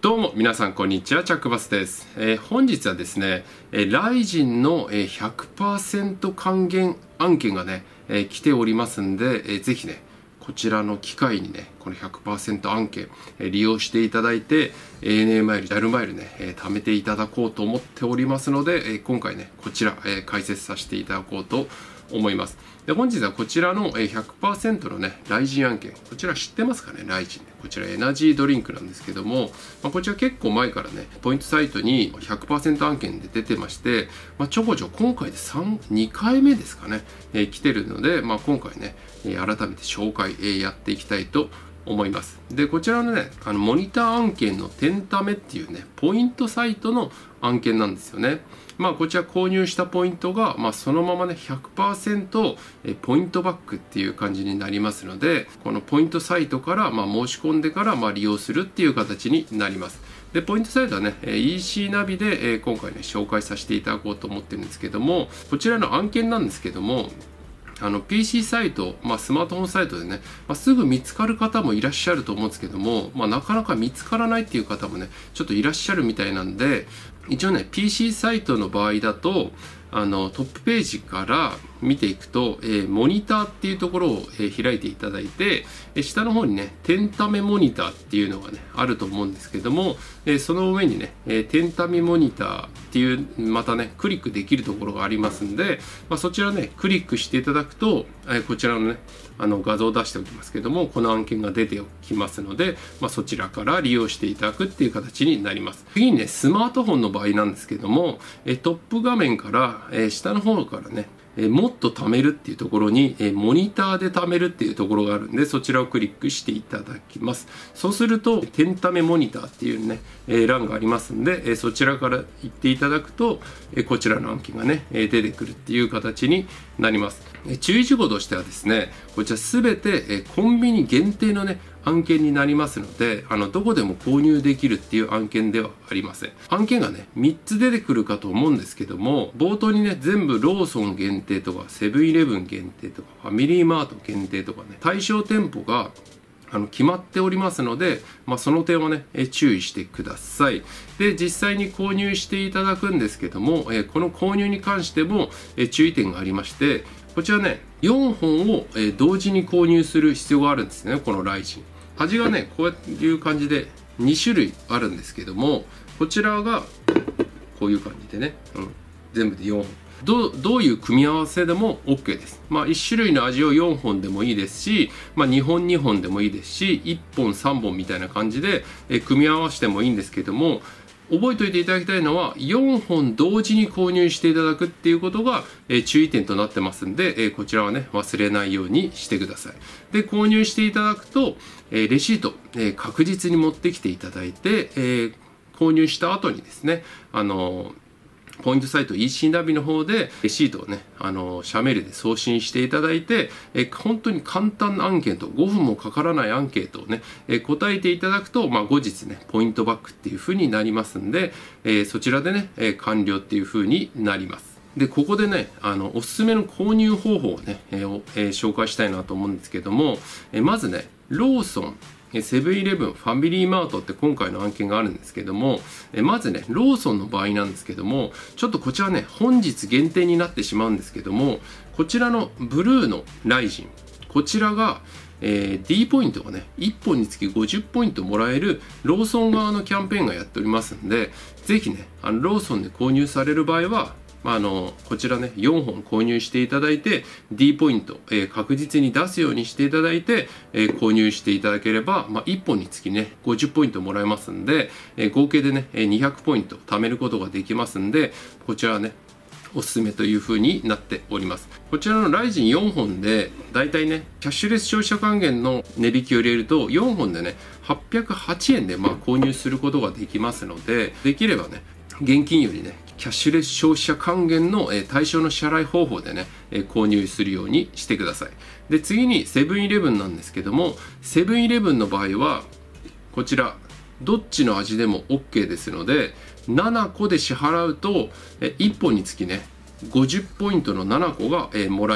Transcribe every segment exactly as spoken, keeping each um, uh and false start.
どうも皆さんこんにちは、チャックバスです。えー、本日はですね、えー、ライジンの ひゃくパーセント 還元案件がね、えー、来ておりますんで、えー、ぜひね、こちらの機会にね、この ひゃくパーセント 案件、えー、利用していただいて、エーエヌエー マイル、ジャル マイルね、えー、貯めていただこうと思っておりますので、えー、今回ね、こちら、えー、解説させていただこうと思います。で、本日はこちらの ひゃくパーセント のね、ライジン案件、こちら知ってますかね、ライジン。こちらエナジードリンクなんですけども、まあ、こちら結構前からね、ポイントサイトに ひゃくパーセント 案件で出てまして、まあ、ちょこちょこ今回でさん、にかいめですかね、えー、来てるので、まあ、今回ね、えー、改めて紹介、えー、やっていきたいと思います。で、こちらのね、あのモニター案件の点ためっていうね、ポイントサイトの案件なんですよね。まあ、こちら購入したポイントが、まあ、そのままね、ひゃくパーセント ポイントバックっていう感じになりますので、このポイントサイトから、まあ、申し込んでから、まあ、利用するっていう形になります。で、ポイントサイトはね、イーシー ナビで今回ね、紹介させていただこうと思ってるんですけども、こちらの案件なんですけども、あの ピーシー サイト、まあ、スマートフォンサイトでね、まあ、すぐ見つかる方もいらっしゃると思うんですけども、まあ、なかなか見つからないっていう方もね、ちょっといらっしゃるみたいなんで、一応ね、ピーシー サイトの場合だと、あのトップページから見ていくと、えー、モニターっていうところを、えー、開いていただいて、えー、下の方にね、点ためモニターっていうのがね、あると思うんですけども、えー、その上にね、えー、点ためモニターっていう、またね、クリックできるところがありますんで、まあ、そちらね、クリックしていただくと、えー、こちらのね、あの画像を出しておきますけども、この案件が出てきますので、まあ、そちらから利用していただくっていう形になります。次にね、スマートフォンの場合なんですけども、えー、トップ画面から、えー、下の方からね、えー、もっと貯めるっていうところに、えー、モニターで貯めるっていうところがあるんで、そちらをクリックしていただきます。そうすると、点ためモニターっていうね、えー、欄がありますんで、えー、そちらから行っていただくと、えー、こちらの案件がね、えー、出てくるっていう形になります。えー、注意事項としてはですね、こちらすべて、えー、コンビニ限定のね、案件になりますので、あのどこでも購入できるっていう案件ではありません。案件がね、みっつ出てくるかと思うんですけども、冒頭にね、全部ローソン限定とか、セブンイレブン限定とか、ファミリーマート限定とかね、対象店舗があの決まっておりますので、まあ、その点はね、え注意してください。で、実際に購入していただくんですけども、えこの購入に関してもえ注意点がありまして、こちらね、よんほんをえ同時に購入する必要があるんですね、このライジン。端がね、こういう感じでにしゅるいあるんですけども、こちらがこういう感じでね、うん、全部でよんほん。ど, どういう組み合わせでも OK です。まあ、いちしゅるいの味をよんほんでもいいですし、まあ、にほんにほんでもいいですし、いっぽんさんぼんみたいな感じでえ組み合わせてもいいんですけども、覚えておいていただきたいのはよんほん同時に購入していただくっていうことがえ注意点となってますんで、えこちらはね、忘れないようにしてください。で、購入していただくとえレシートえ確実に持ってきていただいて、え購入した後にですね、あのポイントサイト イーシー ナビの方でレシートをね、あの、社メールで送信していただいて、え本当に簡単なアンケート、ごふんもかからないアンケートをね、え答えていただくと、まあ、後日ね、ポイントバックっていう風になりますんで、えそちらでね、え完了っていう風になります。で、ここでね、あの、おすすめの購入方法をね、えーえー、紹介したいなと思うんですけども、えまずね、ローソン、セブンイレブン、ファミリーマートって今回の案件があるんですけども、まずね、ローソンの場合なんですけども、ちょっとこちらね、本日限定になってしまうんですけども、こちらのブルーのライジン、こちらが、えー、D ポイントがね、いっぽんにつきごじゅっポイントもらえるローソン側のキャンペーンがやっておりますんで、ぜひね、あのローソンで購入される場合は、まあ、あのこちらね、よんほん購入していただいて D ポイント、えー、確実に出すようにしていただいて、えー、購入していただければ、まあ、いっぽんにつきねごじゅっポイントもらえますんで、えー、合計でねにひゃくポイント貯めることができますんで、こちらはねおすすめという風になっております。こちらのライジンよんほんでだいたいね、キャッシュレス消費者還元の値引きを入れるとよんほんでねはっぴゃくはちえんでまあ購入することができますので、できればね現金よりねキャッシュレス消費者還元の対象の支払い方法でね購入するようにしてください。で、次にセブンイレブンなんですけども、セブンイレブンの場合はこちらどっちの味でも OK ですので、ななこで支払うといっぽんにつきねごじゅっポイントのななこがもらえます。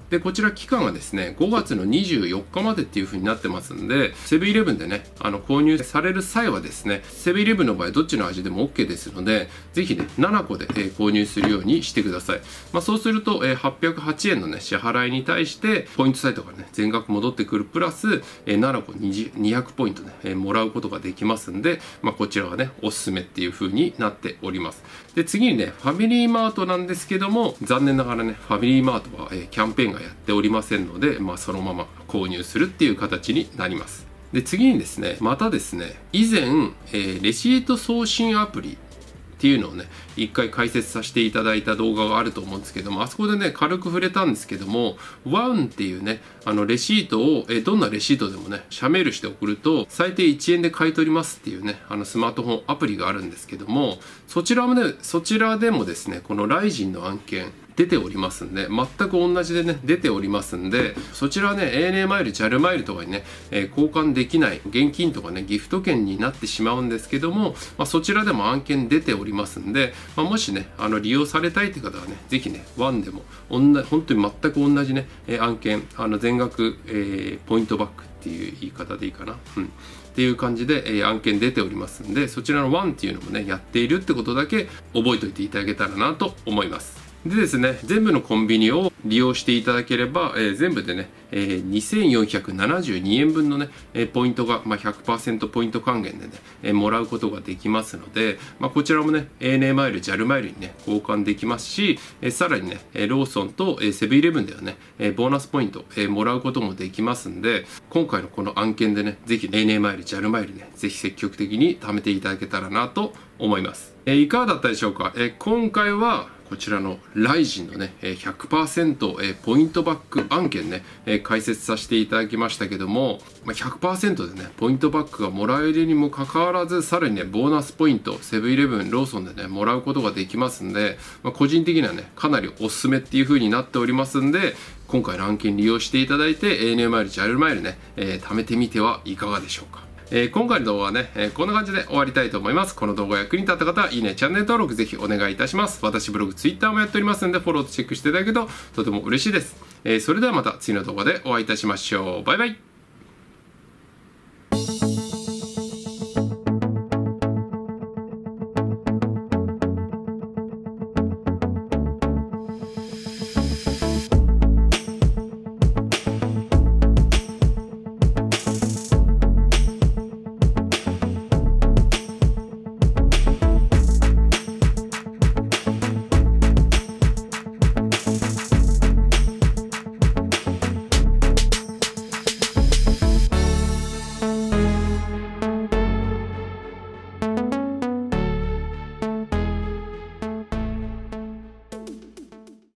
で、こちら期間がですね、ごがつのにじゅうよっかまでっていう風になってますんで、セブンイレブンでね、あの、購入される際はですね、セブンイレブンの場合どっちの味でも OK ですので、ぜひね、ななこで、えー、購入するようにしてください。まあ、そうすると、えー、はっぴゃくはちえんのね、支払いに対して、ポイントサイトからね、全額戻ってくるプラス、えー、ななこにひゃくポイントね、えー、もらうことができますんで、まあ、こちらがね、おすすめっていう風になっております。で、次にね、ファミリーマートなんですけども、残念ながらね、ファミリーマートは、えー、キャンペーンがやっておりませんので、まあ、そのまま購入するっていう形になります。で、次にですね、またですね、以前、えー、レシート送信アプリっていうのをね、一回解説させていただいた動画があると思うんですけども、あそこでね、軽く触れたんですけども、ワンっていうね、あのレシートを、えどんなレシートでもね、写メールして送ると、最低いちえんで買い取りますっていうね、あのスマートフォンアプリがあるんですけども、そちらもね、そちらでもですね、このライジンの案件、出ておりますんで、全く同じでね、出ておりますんで、そちらはね、エーエヌエー マイル、ジャル マイルとかにね、えー、交換できない、現金とかね、ギフト券になってしまうんですけども、まあ、そちらでも案件出ておりますんで、まあ、もしね、あの、利用されたいって方はね、ぜひね、ワンでも、同じ、本当に全く同じね、えー、案件、あの、全額、えー、ポイントバックっていう言い方でいいかな。うん。っていう感じで、えー、案件出ておりますんで、そちらのワンっていうのもね、やっているってことだけ覚えておいていただけたらなと思います。でですね、全部のコンビニを利用していただければ、えー、全部でね、えー、にせんよんひゃくななじゅうにえんぶんのね、えー、ポイントが、まあ、ひゃくパーセント ポイント還元でね、えー、もらうことができますので、まあ、こちらもね、エーエヌエー マイル、ジャル マイルにね、交換できますし、えー、さらにね、ローソンと、えー、セブンイレブンではね、えー、ボーナスポイント、えー、もらうこともできますんで、今回のこの案件でね、ぜひ エーエヌエー マイル、ジャル マイルね、ぜひ積極的に貯めていただけたらなと思います。えー、いかがだったでしょうか。えー、今回は、こちらのライジンのね、ひゃくパーセント ポイントバック案件ね、解説させていただきましたけども、ひゃくパーセント でね、ポイントバックがもらえるにもかかわらず、さらにね、ボーナスポイント、セブンイレブン、ローソンでね、もらうことができますんで、まあ、個人的にはね、かなりおすすめっていう風になっておりますんで、今回の案件利用していただいて、エーエヌエー マイル、ジャル マイルね、えー、貯めてみてはいかがでしょうか。えー、今回の動画はね、えー、こんな感じで終わりたいと思います。この動画役に立った方は、いいね、チャンネル登録ぜひお願いいたします。私ブログ、ツイッターもやっておりますので、フォローとチェックしていただけるととても嬉しいです。えー、それではまた次の動画でお会いいたしましょう。バイバイ。